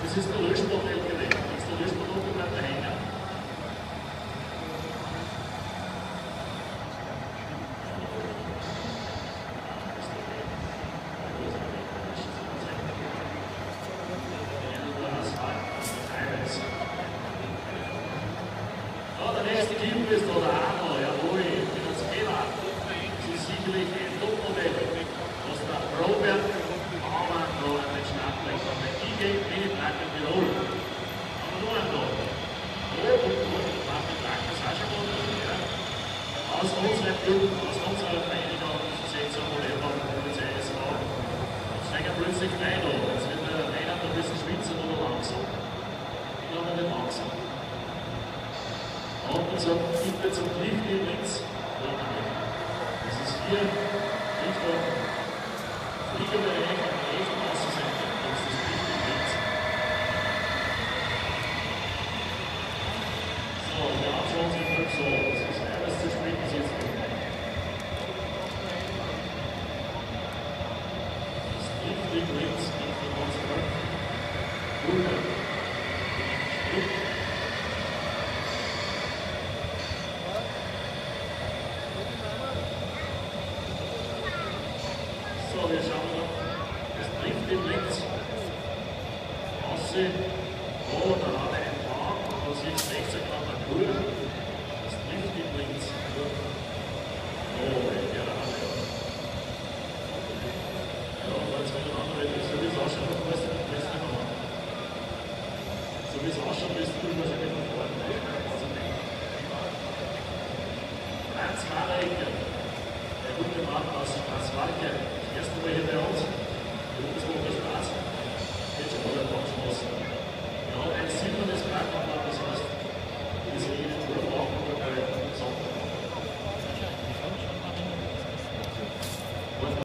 Das ist der Löschmodell gewesen. Das ist der Löschmodell bleibt da hängen. Ja, der nächste Typ ist da der Arno, jawohl, das Fehler. Das ist sicherlich ein Topmodell, was der Robert Baumann da an den Start legt. Der IG Mini Black in Tirol. Aber nur ein da. Oh, und Black ist auch schon mal da. Aus unserer Vereinigung, das ist jetzt ein Modell von der CSV. Jetzt steigen plötzlich rein da. Jetzt wird der Reinhard ein bisschen schwitzen oder langsam. Ich glaube nicht langsam. Und so gibt es zum Lift links. Das ist hier Richtung Fliegerbereich am rechten Außenseite. Das ist das Lift links. So, der Abschluss ist so. Das ist alles zu spät bis jetzt. Das Lift links geht von uns weg. Runter. So, wir schauen noch. Das trifft den links. Außen. Oh, da hat er einen Plan. Da sieht rechts ein kleiner Kurve. Das trifft den links. Oh, ja, da hat er. Ja, jetzt wird ein anderer. So wie es ausschaut, weißt du, das nicht mehr machen. So wie es ausschaut, wirst du wahrscheinlich von vorne. Franz Mareike. Der gute Mann aus Schwarzwalde. Erste Mal hier bei uns.